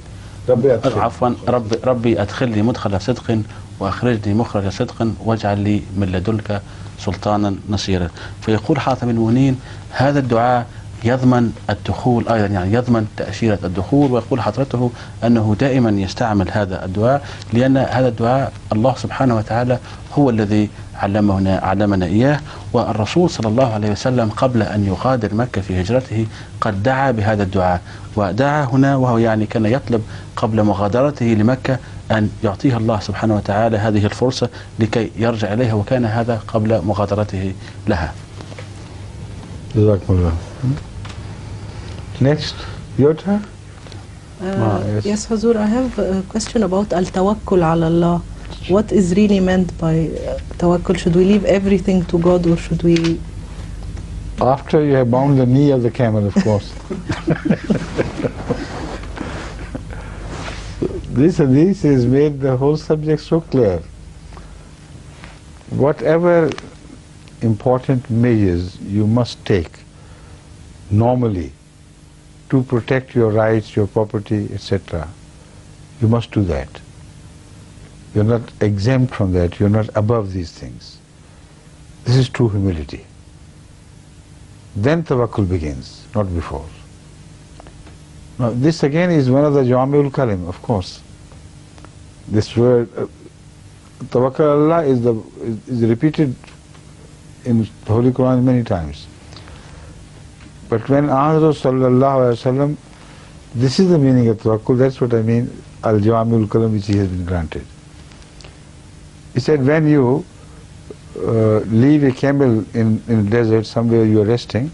ربي أدخلني مدخل صدق وأخرجني مخرج صدق واجعل لي من لدنك سلطانا نصيرا. فيقول حضرة أمير المؤمنين هذا الدعاء يضمن الدخول أيضا، يعني يضمن تأشيرة الدخول. ويقول حضرته أنه دائما يستعمل هذا الدعاء لأن هذا الدعاء الله سبحانه وتعالى هو الذي علمنا إياه. والرسول صلى الله عليه وسلم قبل أن يغادر مكة في هجرته قد دعا بهذا الدعاء، ودعا هنا وهو يعني كان يطلب قبل مغادرته لمكة أن يعطيه الله سبحانه وتعالى هذه الفرصة لكي يرجع إليها، وكان هذا قبل مغادرته لها. Next, your turn. Yes, Hazur, I have a question about al-tawakkul ala Allah. What is really meant by tawakkul? Should we leave everything to God, or should we... After you have bound the knee of the camel, of course. This has made the whole subject so clear. Whatever important measures you must take normally to protect your rights, your property, etc., you must do that. You're not exempt from that, you're not above these things. This is true humility. Then tawakkul begins, not before. Now this again is one of the Jami'ul Kalim, of course. This word, tawakkul Allah is repeated in the Holy Quran many times. But when sallallahu alaihi wasallam, this is the meaning of tawakkul, that's what I mean, al-Jami'ul Kalim, which he has been granted. He said, when you leave a camel in a desert, somewhere you are resting,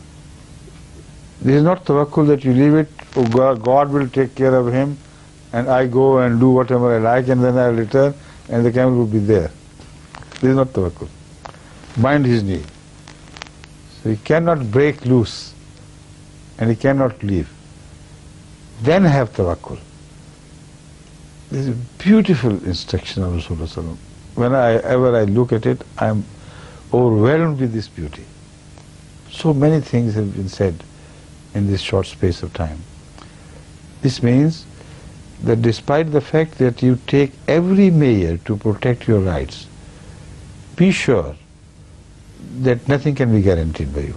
this is not tawakkul that you leave it, oh God will take care of him, and I go and do whatever I like, and then I return, and the camel will be there. This is not tawakkul. Bind his knee. So he cannot break loose, and he cannot leave. Then have tawakkul. This is a beautiful instruction of Rasulullah. Whenever I look at it, I am overwhelmed with this beauty. So many things have been said in this short space of time. This means that despite the fact that you take every measure to protect your rights, be sure that nothing can be guaranteed by you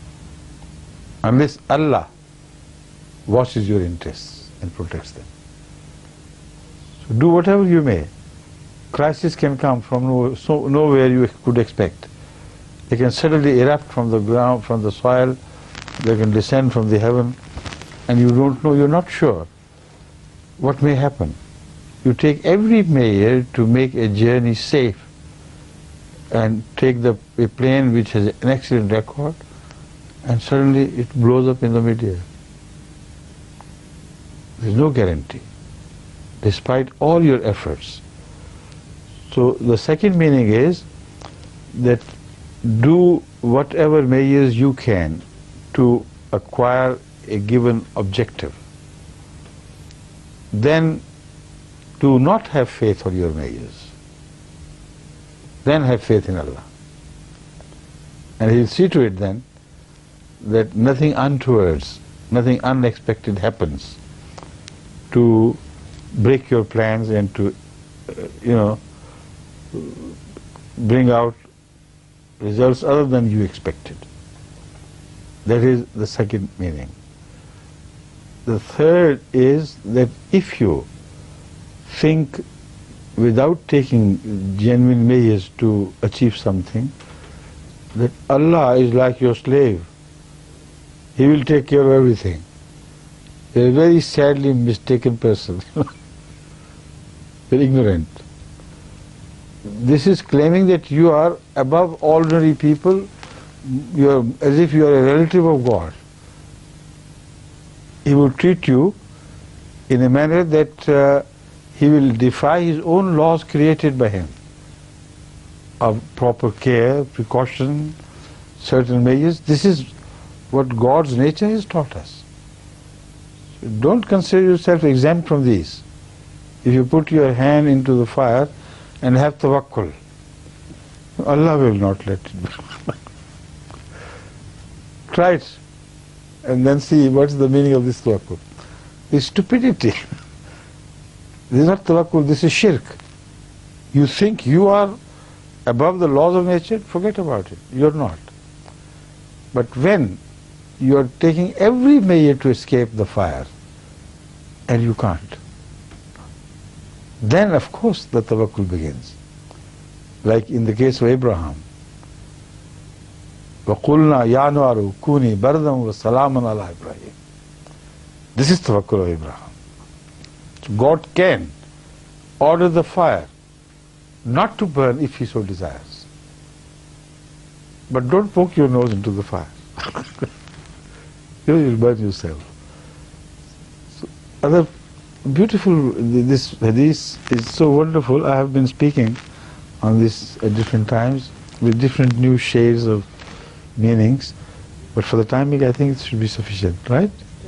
unless Allah watches your interests and protects them. So do whatever you may. Crisis can come from nowhere you could expect. They can suddenly erupt from the ground, from the soil, they can descend from the heaven, and you don't know, you're not sure what may happen. You take every measure to make a journey safe, and take a plane which has an excellent record, and suddenly it blows up in the mid-air. There's no guarantee, despite all your efforts. So the second meaning is that do whatever measures you can to acquire a given objective. Then do not have faith on your measures. Then have faith in Allah. And He'll see to it then that nothing untowards, nothing unexpected happens to break your plans and to, bring out results other than you expected. That is the second meaning. The third is that if you think without taking genuine measures to achieve something, that Allah is like your slave. He will take care of everything. You're a very sadly mistaken person. Very ignorant. This is claiming that you are above ordinary people, as if you are a relative of God. He will treat you in a manner that he will defy his own laws created by him of proper care, precaution, certain measures. This is what God's nature has taught us. So don't consider yourself exempt from these. If you put your hand into the fire and have tawakkul, Allah will not let it be. Try it and then see what's the meaning of this tawakkul. It's stupidity. This is not tawakkul, this is shirk. You think you are above the laws of nature, forget about it. You're not. But when you are taking every measure to escape the fire, and you can't. Then, of course, the tawakkul begins. Like in the case of Abraham. وَقُلْنَا يَا نَارُ كُونِي بَرْدًا وَسَلَامًا عَلَى إِبْرَاهِيمَ. This is tawakkul of Abraham. So God can order the fire not to burn if He so desires. But don't poke your nose into the fire. You will burn yourself. So other beautiful, this hadith is so wonderful. I have been speaking on this at different times with different new shades of meanings, but for the time being I think it should be sufficient, right?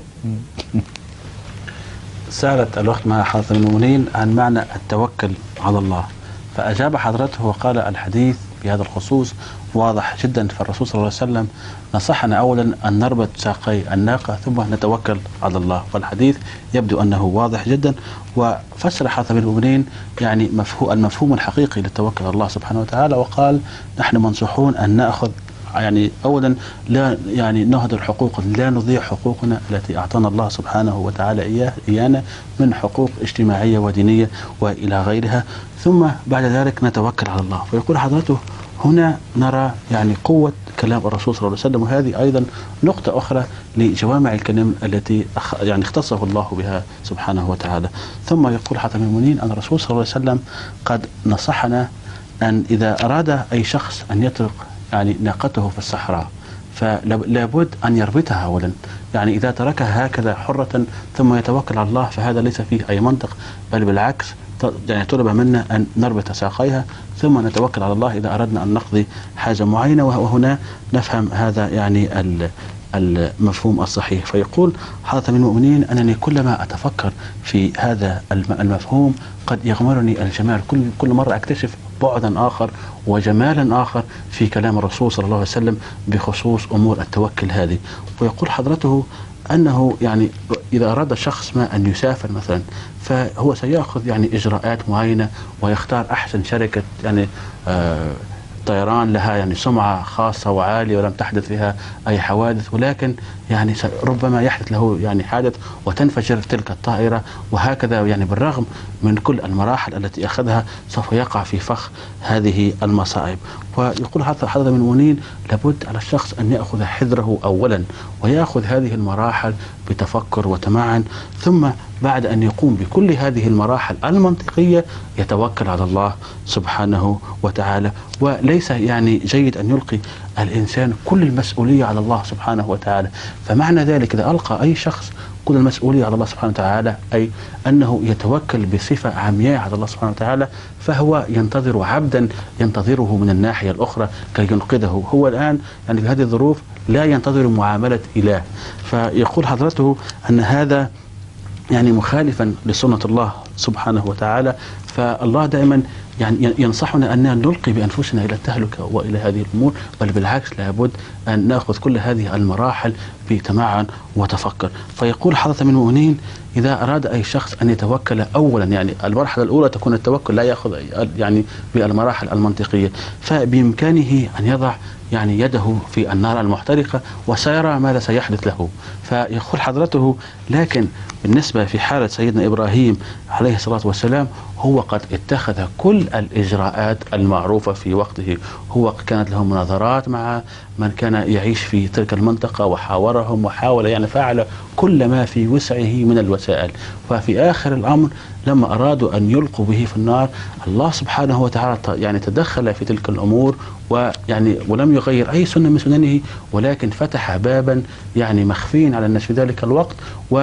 سألت الأخت مع حضرة المؤمنين عن معنى التوكل على الله، فأجاب حضرته وقال الحديث في هذا الخصوص واضح جدا، فالرسول صلى الله عليه وسلم نصحنا أولا أن نربط ساقي الناقة ثم نتوكل على الله، والحديث يبدو أنه واضح جدا، وفسر حضرة المؤمنين يعني المفهوم الحقيقي للتوكل على الله سبحانه وتعالى، وقال نحن منصوحون أن نأخذ يعني أولا لا يعني نهدر حقوق، لا نضيع حقوقنا التي أعطانا الله سبحانه وتعالى إيانا من حقوق اجتماعية ودينية وإلى غيرها، ثم بعد ذلك نتوكل على الله. ويقول حضرته هنا نرى يعني قوة كلام الرسول صلى الله عليه وسلم، وهذه أيضا نقطة أخرى لجوامع الكلم التي يعني اختصه الله بها سبحانه وتعالى. ثم يقول حضرة المؤمنين أن الرسول صلى الله عليه وسلم قد نصحنا أن إذا أراد أي شخص أن يطلق يعني ناقته في الصحراء فلا بد أن يربطها أولا، يعني إذا تركها هكذا حرة ثم يتوكل على الله فهذا ليس فيه أي منطق، بل بالعكس يعني طلب منا أن نربط ساقيها ثم نتوكل على الله إذا أردنا أن نقضي حاجة معينة، وهنا نفهم هذا يعني المفهوم الصحيح. فيقول حضرة المؤمنين أنني كلما أتفكر في هذا المفهوم قد يغمرني الجمال، كل مرة أكتشف بعدا آخر وجمالا آخر في كلام الرسول صلى الله عليه وسلم بخصوص أمور التوكل هذه. ويقول حضرته أنه يعني إذا أراد شخص ما أن يسافر مثلا فهو سيأخذ يعني إجراءات معينة ويختار أحسن شركة يعني طيران لها يعني سمعة خاصة وعالية ولم تحدث فيها أي حوادث، ولكن يعني ربما يحدث له يعني حادث وتنفجر تلك الطائرة، وهكذا يعني بالرغم من كل المراحل التي أخذها سوف يقع في فخ هذه المصائب. ويقول حضرة من المؤمنين لابد على الشخص أن يأخذ حذره أولا ويأخذ هذه المراحل بتفكر وتمعن، ثم بعد أن يقوم بكل هذه المراحل المنطقية يتوكل على الله سبحانه وتعالى. وليس يعني جيد أن يلقي الإنسان كل المسؤولية على الله سبحانه وتعالى، فمعنى ذلك إذا ألقى أي شخص كل المسؤولية على الله سبحانه وتعالى أي أنه يتوكل بصفة عمياء على الله سبحانه وتعالى، فهو ينتظر عبدا ينتظره من الناحية الأخرى كي ينقذه. هو الآن يعني في هذه الظروف لا ينتظر معاملة إله، فيقول حضرته أن هذا يعني مخالفا لسنة الله سبحانه وتعالى. فالله دائما يعني ينصحنا أن نلقي بأنفسنا إلى التهلكة وإلى هذه الأمور، بل بالعكس لابد أن نأخذ كل هذه المراحل بتمعن وتفكر. فيقول حضرة من المؤمنين إذا أراد أي شخص أن يتوكل أولا يعني المرحلة الأولى تكون التوكل لا يأخذ يعني بالمراحل المنطقية، فبإمكانه أن يضع يعني يده في النار المحترقة وسيرى ماذا سيحدث له. فيقول حضرته لكن بالنسبة في حالة سيدنا إبراهيم عليه الصلاة والسلام هو قد اتخذ كل الإجراءات المعروفة في وقته، هو كانت له مناظرات مع من كان يعيش في تلك المنطقة وحاورهم وحاول يعني فعل كل ما في وسعه من الوسائل. ففي آخر الأمر لما أرادوا أن يلقوا به في النار الله سبحانه وتعالى يعني تدخل في تلك الأمور ويعني ولم يغير أي سنة من سننه، ولكن فتح بابا يعني مخفين على الناس في ذلك الوقت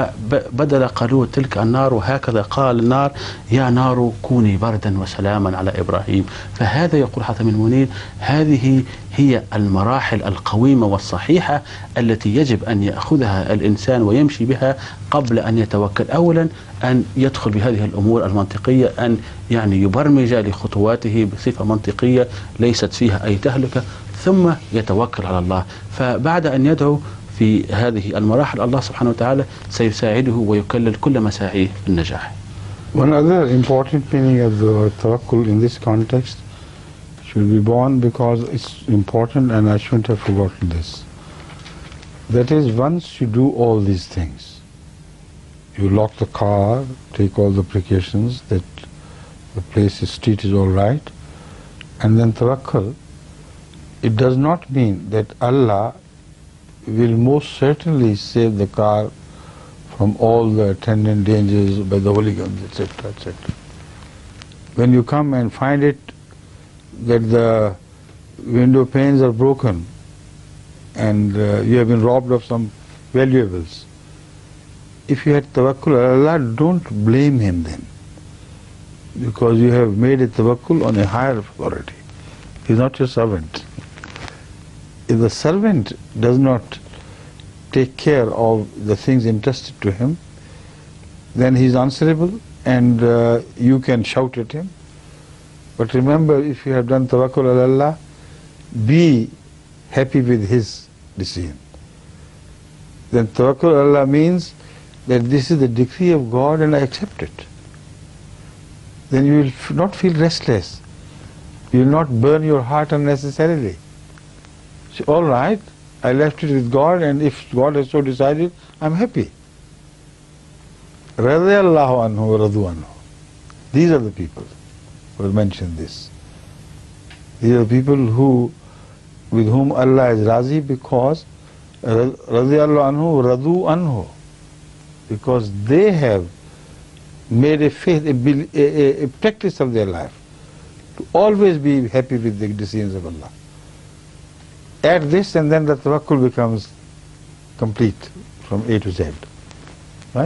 وبدل قالوا تلك النار، وهكذا قال النار يا نار كوني بردا وسلاما على إبراهيم. فهذا يقول حاتم المنير هذه هي المراحل القويمة والصحيحة التي يجب أن يأخذها الإنسان ويمشي بها قبل أن يتوكل. أولا أن يدخل بهذه الأمور المنطقية، أن يعني يبرمج لخطواته بصفة منطقية ليست فيها أي تهلكة، ثم يتوكل على الله. فبعد أن يدعو في هذه المراحل الله سبحانه وتعالى سيساعده ويكلل كل مساعيه بالنجاح. One other important meaning of the word tawakkul in this context should be born because it's important and I shouldn't have forgotten this. That is, once you do all these things, you lock the car, take all the precautions that the street is all right, and then tawakkul, it does not mean that Allah will most certainly save the car from all the attendant dangers by the hooligans, etc., etc. When you come and find it that the window panes are broken and you have been robbed of some valuables, if you had tawakkul on Allah, don't blame him then, because you have made a tawakkul on a higher authority. He is not your servant. If the servant does not take care of the things entrusted to him, then he is answerable and you can shout at him. But remember, if you have done tawakkul ala Allah, be happy with his decision. Then tawakkul ala Allah means that this is the decree of God and I accept it. Then you will not feel restless. You will not burn your heart unnecessarily. So, all right, I left it with God, and if God has so decided, I'm happy. Radiyallahu anhu wa radu anhu. These are the people who have mentioned this. These are the people with whom Allah is razi, because radiyallahu anhu wa radu anhu, because they have made a faith, a practice of their life to always be happy with the decisions of Allah. Add this and then the tawakkul becomes complete from A to Z. Right?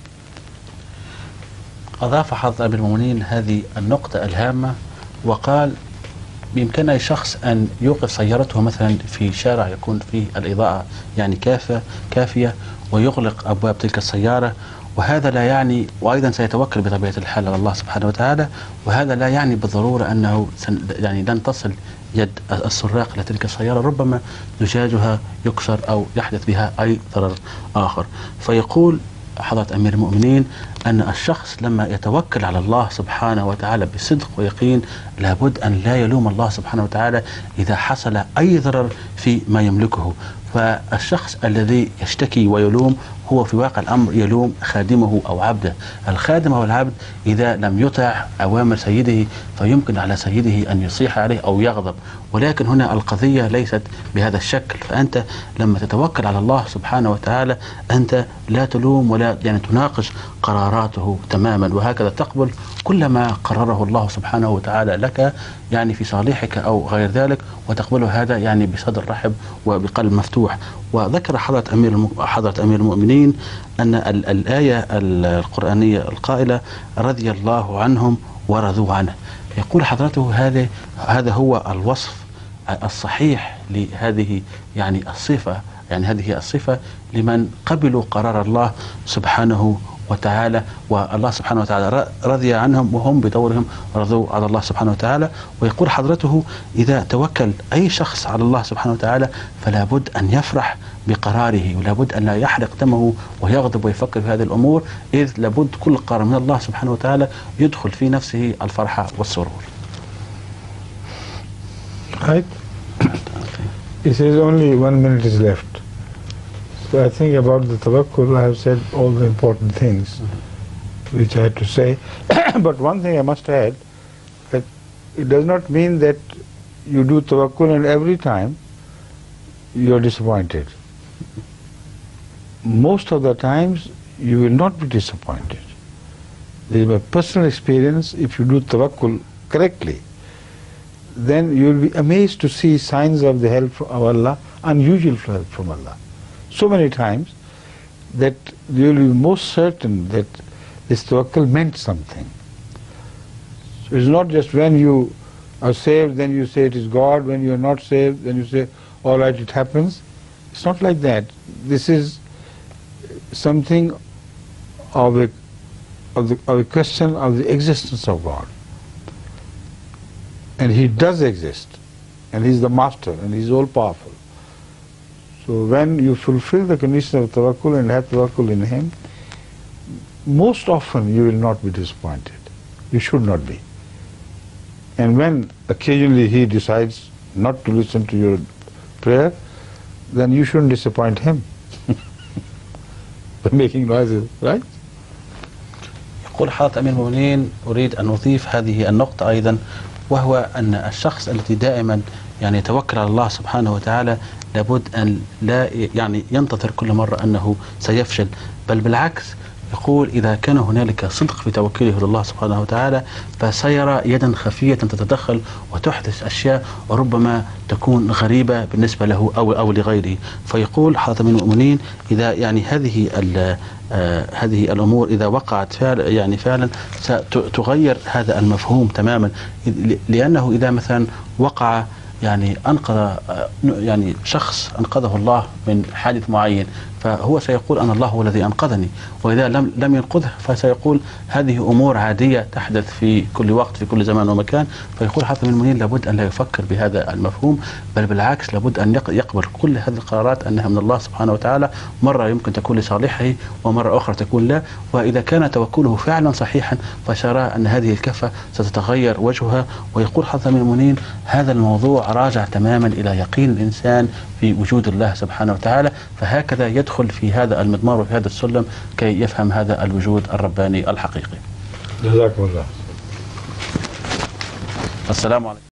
أضاف حضرة أمير المؤمنين هذه النقطة الهامة وقال بإمكان أي شخص أن يوقف سيارته مثلا في شارع يكون فيه الإضاءة يعني كافية ويغلق أبواب تلك السيارة، وهذا لا يعني، وأيضا سيتوكل بطبيعة الحال على الله سبحانه وتعالى، وهذا لا يعني بالضرورة أنه يعني لن تصل يد السراق لتلك السيارة، ربما زجاجها يكسر أو يحدث بها أي ضرر آخر. فيقول حضرة أمير المؤمنين أن الشخص لما يتوكل على الله سبحانه وتعالى بصدق ويقين لابد أن لا يلوم الله سبحانه وتعالى إذا حصل أي ضرر في ما يملكه. فالشخص الذي يشتكي ويلوم هو في واقع الأمر يلوم خادمه أو عبده. الخادم أو العبد إذا لم يطع أوامر سيده فيمكن على سيده أن يصيح عليه أو يغضب، ولكن هنا القضية ليست بهذا الشكل. فأنت لما تتوكل على الله سبحانه وتعالى أنت لا تلوم ولا يعني تناقش قراراته تماما، وهكذا تقبل كل ما قرره الله سبحانه وتعالى لك يعني في صالحك أو غير ذلك، وتقبله هذا يعني بصدر رحب وبقلب مفتوح. وذكر حضرة أمير المؤمنين أن الآية القرآنية القائلة رضي الله عنهم ورضوا عنه، يقول حضرته هذا هو الوصف الصحيح لهذه يعني الصفة، يعني هذه الصفة لمن قبلوا قرار الله سبحانه وتعالى، والله سبحانه وتعالى رضي عنهم وهم بدورهم رضوا على الله سبحانه وتعالى. ويقول حضرته إذا توكل أي شخص على الله سبحانه وتعالى فلا بد أن يفرح بقراره، ولا بد أن لا يحرق دمه ويغضب ويفكر في هذه الأمور، إذ لابد كل قرار من الله سبحانه وتعالى يدخل في نفسه الفرحة والسرور. Right? He says only 1 minute is left. So I think about the tawakkul I have said all the important things which I had to say. But one thing I must add, that it does not mean that you do tawakkul and every time you are disappointed. Most of the times you will not be disappointed. This is my personal experience. If you do tawakkul correctly, then you will be amazed to see signs of the help of Allah, unusual help from Allah. So many times that you will be most certain that this tawakkul meant something. So it's not just when you are saved then you say it is God, when you are not saved then you say all right it happens. It's not like that. This is something of a question of the existence of God. And He does exist, and He is the master, and He is all powerful. So when you fulfill the condition of tawakkul and have tawakkul in Him, most often you will not be disappointed. You should not be. And when occasionally He decides not to listen to your prayer, then you shouldn't disappoint him by making noises, right? يقول حضرة أمير المؤمنين أريد أن أضيف هذه النقطة أيضا، وهو أن الشخص الذي دائما يعني يتوكل على الله سبحانه وتعالى لابد أن لا يعني ينتظر كل مرة أنه سيفشل، بل بالعكس يقول إذا كان هنالك صدق في توكله لله سبحانه وتعالى فسيرى يدا خفية تتدخل وتحدث أشياء وربما تكون غريبة بالنسبة له أو لغيره. فيقول حضرة أمير المؤمنين إذا يعني هذه الأمور إذا وقعت فعلا ستغير هذا المفهوم تماما، لأنه إذا مثلا وقع يعني أنقذ يعني شخص أنقذه الله من حادث معين فهو سيقول أن الله هو الذي أنقذني، وإذا لم ينقذه فسيقول هذه أمور عادية تحدث في كل وقت في كل زمان ومكان. فيقول حافظ المنين لابد أن لا يفكر بهذا المفهوم، بل بالعكس لابد أن يقبل كل هذه القرارات أنها من الله سبحانه وتعالى، مرة يمكن تكون لصالحه ومرة أخرى تكون لا، وإذا كان توكله فعلا صحيحا فسيرى أن هذه الكفة ستتغير وجهها. ويقول حافظ المنين هذا الموضوع راجع تماما إلى يقين الإنسان في وجود الله سبحانه وتعالى، فهكذا يدخل في هذا المضمار وفي هذا السلم كي يفهم هذا الوجود الرباني الحقيقي. جزاكم الله. السلام عليكم.